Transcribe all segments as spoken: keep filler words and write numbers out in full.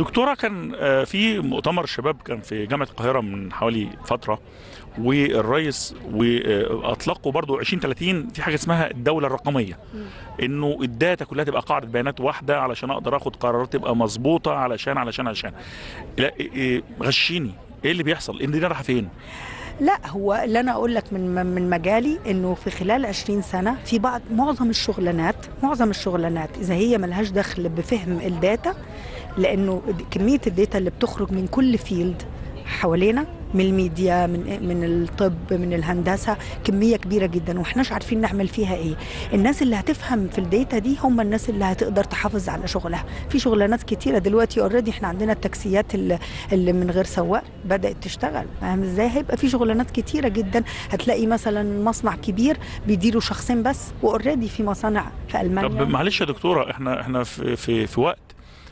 دكتورة، كان آه، في مؤتمر شباب كان في جامعة القاهرة من حوالي فترة، والرئيس واطلقوا برضو عشرين ثلاثين في حاجة اسمها الدولة الرقمية، انه الداتا كلها تبقى قاعدة بيانات واحدة علشان اقدر اخد قرارات تبقى مظبوطة، علشان علشان علشان لا إيه- إيه، غشيني ايه اللي بيحصل؟ ان دي رايحة فين؟ لا، هو اللي انا اقول لك من من مجالي انه في خلال عشرين سنه في بعض معظم الشغلانات معظم الشغلانات اذا هي ملهاش دخل بفهم الداتا، لانه كميه الداتا اللي بتخرج من كل فيلد حوالينا، من الميديا، من من الطب، من الهندسه، كميه كبيره جدا واحناش عارفين نعمل فيها ايه. الناس اللي هتفهم في الداتا دي هم الناس اللي هتقدر تحافظ على شغلها. في شغلانات كتيره دلوقتي اوريدي، احنا عندنا التاكسيات اللي, اللي من غير سواق بدات تشتغل، فاهم ازاي؟ هيبقى في شغلانات كتيره جدا. هتلاقي مثلا مصنع كبير بيديروا شخصين بس، واوريدي في مصانع في المانيا. طب معلش يا دكتورة، احنا احنا في في, في وقت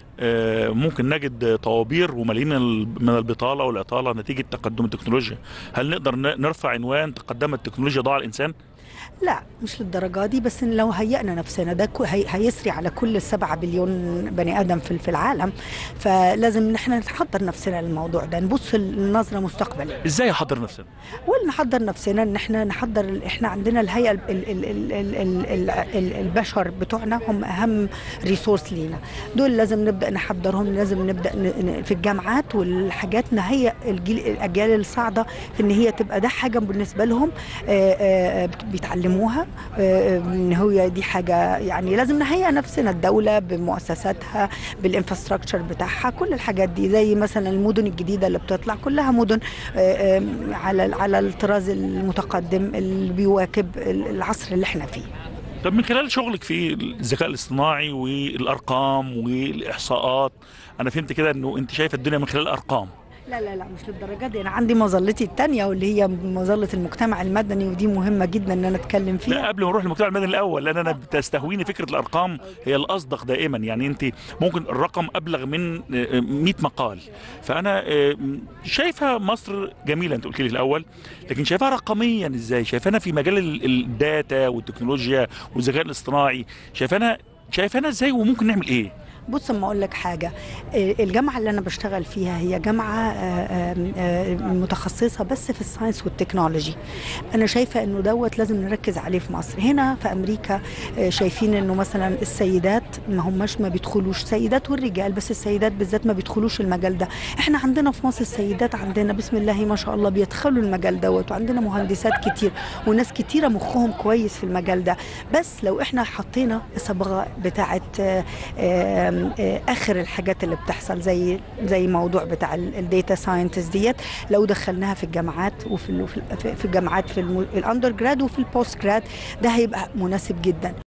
آه، ممكن نجد طوابير وملايين من ال- من البطالة والعطالة نتيجة تقدم التكنولوجيا. هل نقدر ن- نرفع عنوان تقدم التكنولوجيا ضاع الإنسان؟ لا، مش للدرجة دي، بس إن لو هيئنا نفسنا ده كو- هي هيسري على كل سبعة بليون بني آدم في في العالم. فلازم إن احنا نحضر نفسنا للموضوع ده، نبص النظرة مستقبل. ازاي احضر نفسنا؟ ونحضر نفسنا ان احنا نحضر ال- احنا عندنا الهيئة ال- ال- ال- ال- ال- ال- ال- ال- البشر بتوعنا هم أهم ريسورس لينا. دول لازم نبدأ نحضرهم، لازم نبدأ ن- ن- في الجامعات والحاجات نهيئ الجيل الأجيال الصاعدة في إن هي تبقى ده حاجة بالنسبة لهم آه، آه، بت- بيتعلموها. آه، ان هي دي حاجه، يعني لازم نهيئ نفسنا، الدوله بمؤسساتها بالانفراستراكشر بتاعها، كل الحاجات دي. زي مثلا المدن الجديده اللي بتطلع كلها مدن آه، آه، على على الطراز المتقدم اللي بيواكب العصر اللي احنا فيه. طب من خلال شغلك في الذكاء الاصطناعي والارقام والاحصاءات، انا فهمت كده انه انت شايفه الدنيا من خلال الارقام. لا لا لا، مش للدرجه دي. انا عندي مظلتي الثانيه واللي هي مظله المجتمع المدني، ودي مهمه جدا ان انا اتكلم لا، فيها. قبل ما نروح للمجتمع المدني الاول، لان انا بتستهويني فكره الارقام، هي الاصدق دائما. يعني انت ممكن الرقم ابلغ من آه، مئة مقال. فانا آه، شايفها مصر جميله، انت قلت لي الاول، لكن شايفها رقميا ازاي؟ شايفانا في مجال ال- الداتا والتكنولوجيا والذكاء الاصطناعي، شايفانا شايفانا ازاي وممكن نعمل ايه؟ بص، اما اقول لك حاجه، آه، الجامعه اللي انا بشتغل فيها هي جامعه آه، آه، آه، متخصصه بس في الساينس والتكنولوجي. انا شايفه انه دوت لازم نركز عليه في مصر. هنا في امريكا آه، شايفين انه مثلا السيدات ما هماش ما بيدخلوش، سيدات والرجال، بس السيدات بالذات ما بيدخلوش المجال ده. احنا عندنا في مصر السيدات عندنا بسم الله ما شاء الله بيدخلوا المجال دوت، وعندنا مهندسات كتير وناس كتيره مخهم كويس في المجال ده. بس لو احنا حطينا الصبغه بتاعه آه، آه، اخر الحاجات اللي بتحصل، زي زي موضوع بتاع الداتا ساينتست ديت، لو دخلناها في الجامعات وفي ال- في ال- في الجامعات في الاندر جراد وفي البوست جراد، ده هيبقى مناسب جدا.